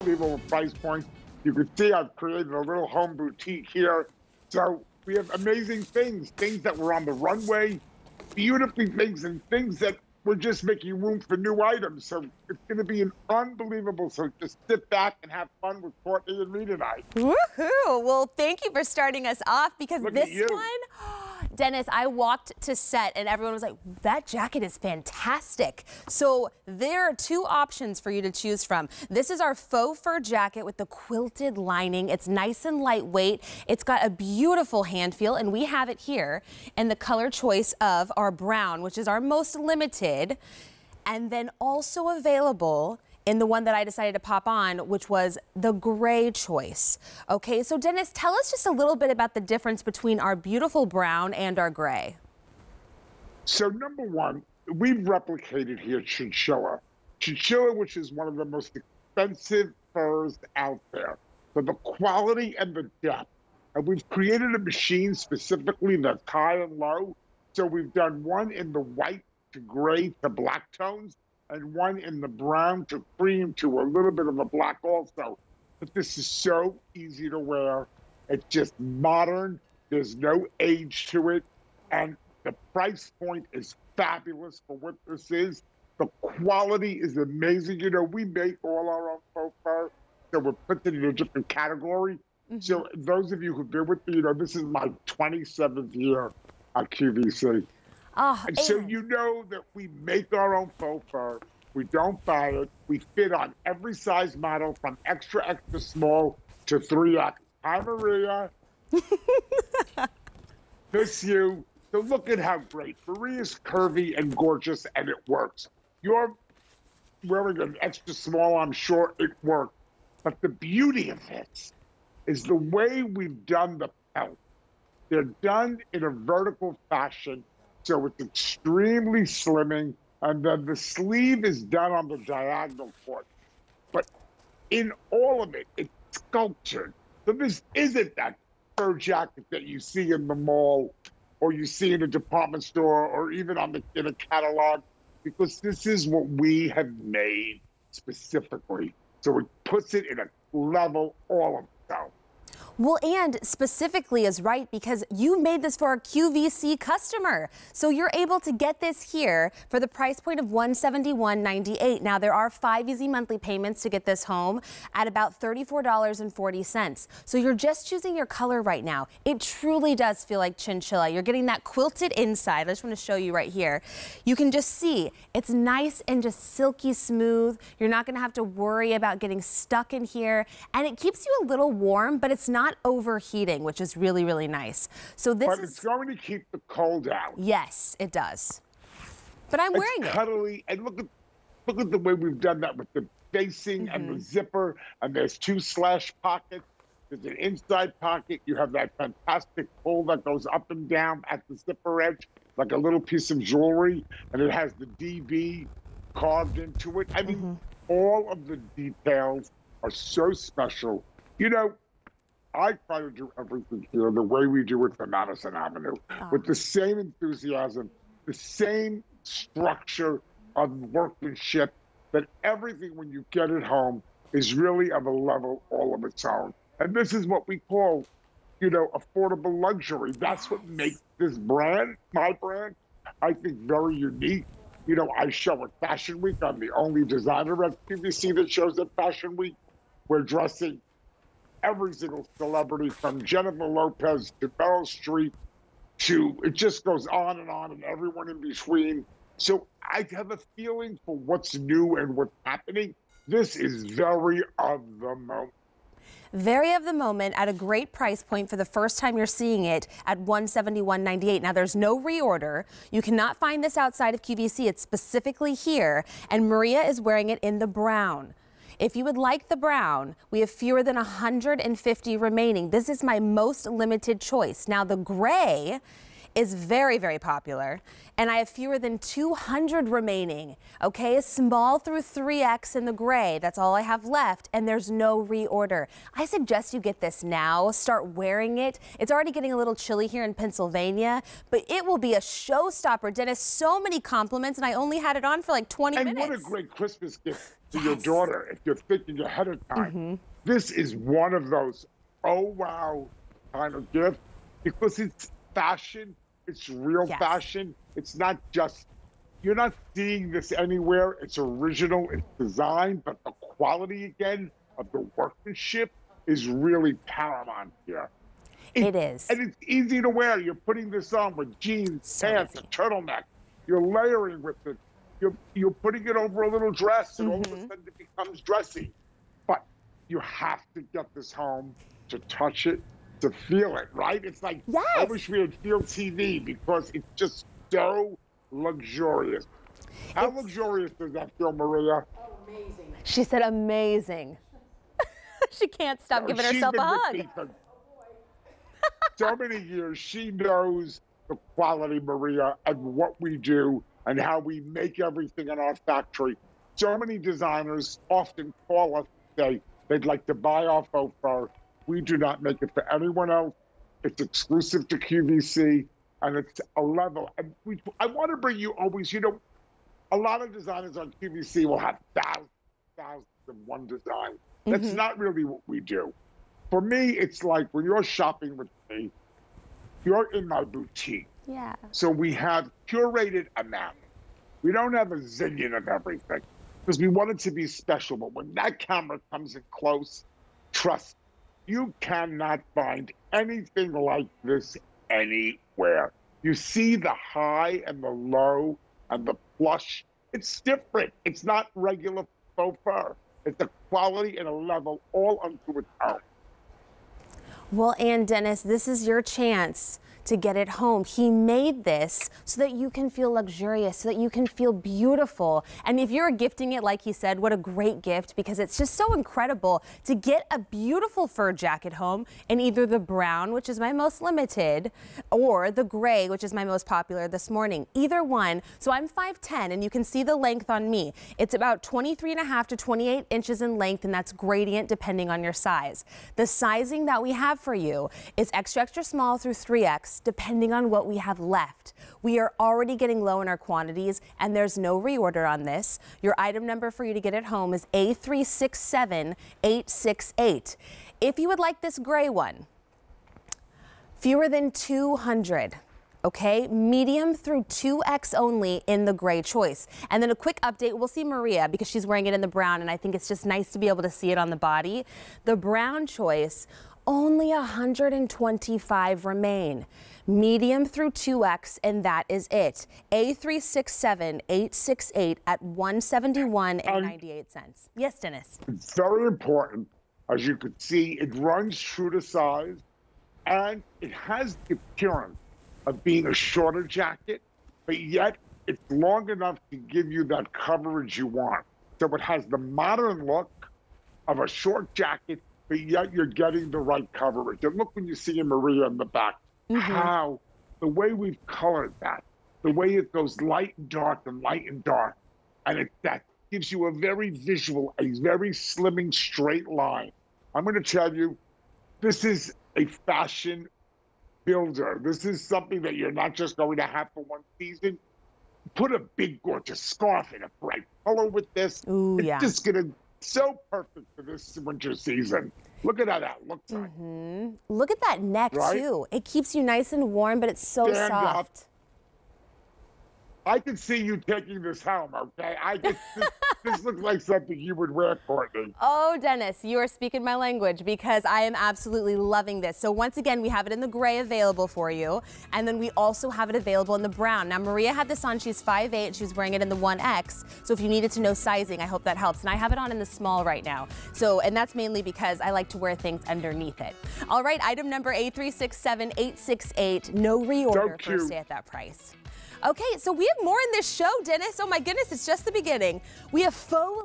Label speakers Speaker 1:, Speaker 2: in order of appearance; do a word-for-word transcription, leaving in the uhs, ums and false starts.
Speaker 1: unbelievable price point. You can see I've created a little home boutique here. So we have amazing things, things that were on the runway, beautifully things, and things that we're just making room for new items. So it's going to be an unbelievable. So just sit back and have fun with Courtney and me tonight.
Speaker 2: Woohoo! Well, thank you for starting us off because
Speaker 1: Look
Speaker 2: this
Speaker 1: at you.
Speaker 2: one, Dennis, I walked to set and everyone was like, that jacket is fantastic. So there are two options for you to choose from. This is our faux fur jacket with the quilted lining. It's nice and lightweight. It's got a beautiful hand feel, and we have it here in the color choice of our brown, which is our most limited. And then also available in the one that I decided to pop on, which was the gray choice. Okay, so Dennis, tell us just a little bit about the difference between our beautiful brown and our gray.
Speaker 1: So number one, we've replicated here chinchilla. Chinchilla, which is one of the most expensive furs out there. So the quality and the depth. And we've created a machine specifically that's high and low. So we've done one in the white to gray to black tones, and one in the brown to cream to a little bit of a black also. But this is so easy to wear. It's just modern. There's no age to it. And the price point is fabulous for what this is. The quality is amazing. You know, we make all our own faux fur, so we're put it in a different category. Mm-hmm. So those of you who've been with me, you know, this is my twenty-seventh year at Q V C.
Speaker 2: Oh,
Speaker 1: and so you know that we make our own faux fur. We don't buy it. We fit on every size model from extra, extra small to three X. Hi, Maria. Miss you. So look at how great. Maria's curvy and gorgeous, and it works. You're wearing an extra small, I'm sure it works. But the beauty of this is the way we've done the pelt. They're done in a vertical fashion. So it's extremely slimming, and then the sleeve is done on the diagonal foot. But in all of it, it's sculptured. So this isn't that fur jacket that you see in the mall, or you see in a department store, or even on the in a catalog, because this is what we have made specifically. So it puts it in a level all of itself.
Speaker 2: Well, and specifically is right because you made this for a Q V C customer. So you're able to get this here for the price point of one hundred seventy-one ninety-eight. Now, there are five easy monthly payments to get this home at about thirty-four dollars and forty cents. So you're just choosing your color right now. It truly does feel like chinchilla. You're getting that quilted inside. I just want to show you right here. You can just see it's nice and just silky smooth. You're not going to have to worry about getting stuck in here. And it keeps you a little warm, but it's not overheating, which is really, really nice. So this
Speaker 1: but
Speaker 2: is,
Speaker 1: it's going to keep the cold out.
Speaker 2: Yes, it does. But I'm
Speaker 1: it's
Speaker 2: wearing
Speaker 1: cuddly,
Speaker 2: it.
Speaker 1: cuddly, and look at look at the way we've done that with the facing mm-hmm. and the zipper. And there's two slash pockets. There's an inside pocket. You have that fantastic pull that goes up and down at the zipper edge, like a little piece of jewelry, and it has the D B carved into it. I mean, mm-hmm. all of the details are so special. You know, I try to do everything here the way we do it for Madison Avenue, oh. with the same enthusiasm, the same structure of workmanship, that everything when you get it home is really of a level all of its own. And this is what we call, you know, affordable luxury. That's what makes this brand, my brand, I think very unique. You know, I show at Fashion Week. I'm the only designer at Q V C that shows at Fashion Week. We're dressing every single celebrity from Jennifer Lopez to Meryl Streep to, it just goes on and on, and everyone in between. So I have a feeling for what's new and what's happening. This is very of the moment.
Speaker 2: Very of the moment at a great price point for the first time you're seeing it at one hundred seventy-one ninety-eight. Now, there's no reorder. You cannot find this outside of Q V C. It's specifically here, and Maria is wearing it in the brown. If you would like the brown, we have fewer than one hundred fifty remaining. This is my most limited choice. Now, the gray is very, very popular, and I have fewer than two hundred remaining. Okay, small through three X in the gray. That's all I have left, and there's no reorder. I suggest you get this now. Start wearing it. It's already getting a little chilly here in Pennsylvania, but it will be a showstopper. Dennis, so many compliments, and I only had it on for like twenty
Speaker 1: and
Speaker 2: minutes.
Speaker 1: And what a great Christmas gift to
Speaker 2: yes.
Speaker 1: your daughter if you're thinking ahead of time. Mm-hmm. This is one of those, oh, wow, kind of gift because it's fashion. It's real yes. fashion. It's not just, you're not seeing this anywhere. It's original, it's designed, but the quality again of the workmanship is really paramount here.
Speaker 2: It, it is.
Speaker 1: And it's easy to wear. You're putting this on with jeans, so pants, easy. a turtleneck. You're layering with it. You're, you're putting it over a little dress, and mm-hmm. all of a sudden it becomes dressy. But you have to get this home to touch it, to feel it, right? It's like,
Speaker 2: yes.
Speaker 1: I wish we had Field T V because it's just so luxurious. How it's... luxurious does that feel, Maria?
Speaker 2: Amazing. She said amazing. She can't stop
Speaker 1: no,
Speaker 2: giving herself a hug.
Speaker 1: For so many years, she knows the quality, Maria, and what we do and how we make everything in our factory. So many designers often call us and say they'd like to buy our faux fur. We do not make it for anyone else. It's exclusive to Q V C, and it's a level. And we, I want to bring you always, you know, a lot of designers on Q V C will have thousands, thousands of one design. That's mm-hmm. not really what we do. For me, it's like when you're shopping with me, you're in my boutique.
Speaker 2: Yeah.
Speaker 1: So we have curated amount. We don't have a zillion of everything because we want it to be special. But when that camera comes in close, trust me, you cannot find anything like this anywhere. You see the high and the low and the plush. It's different. It's not regular faux fur. It's a quality and a level all unto its own.
Speaker 2: Well, and Dennis, this is your chance to get it home. He made this so that you can feel luxurious, so that you can feel beautiful. And if you're gifting it, like he said, what a great gift, because it's just so incredible to get a beautiful fur jacket home in either the brown, which is my most limited, or the gray, which is my most popular this morning. Either one. So I'm five ten, and you can see the length on me. It's about twenty-three and a half to twenty-eight inches in length, and that's gradient depending on your size. The sizing that we have for you is extra, extra small through three X. Depending on what we have left. We are already getting low in our quantities, and there's no reorder on this. Your item number for you to get it home is A three six seven eight six eight. If you would like this gray one, fewer than two hundred. Okay, medium through two X only in the gray choice. And then a quick update, we'll see Maria because she's wearing it in the brown, and I think it's just nice to be able to see it on the body. The brown choice, only one hundred twenty-five remain. Medium through two X, and that is it. A three six seven eight six eight at one seventy-one and ninety-eight cents. Yes, Dennis.
Speaker 1: It's very important. As you can see, it runs true to size, and it has the appearance of being a shorter jacket, but yet it's long enough to give you that coverage you want. So it has the modern look of a short jacket, but yet you're getting the right coverage. And look when you see Maria in the back, mm-hmm. how the way we've colored that, the way it goes light and dark and light and dark, and it, that gives you a very visual, a very slimming straight line. I'm going to tell you, this is a fashion builder. This is something that you're not just going to have for one season. Put a big gorgeous scarf in a bright color with this.
Speaker 2: Ooh,
Speaker 1: it's
Speaker 2: yeah.
Speaker 1: just going to so perfect for this winter season. Look at how that looks like.
Speaker 2: Mm-hmm. Look at that neck, right? too. It keeps you nice and warm, but it's so
Speaker 1: Stand
Speaker 2: soft.
Speaker 1: Up. I can see you taking this home, okay? I can, this, this looks like something you would wear, Courtney.
Speaker 2: Oh, Dennis, you are speaking my language because I am absolutely loving this. So once again, we have it in the gray available for you, and then we also have it available in the brown. Now, Maria had this on. She's five eight, and she was wearing it in the one X. So if you needed to know sizing, I hope that helps. And I have it on in the small right now. So, and that's mainly because I like to wear things underneath it. All right, item number A three six seven eight six eight. No reorder,
Speaker 1: So
Speaker 2: first day at that price. Okay, so we have more in this show, Dennis. Oh my goodness, it's just the beginning. We have faux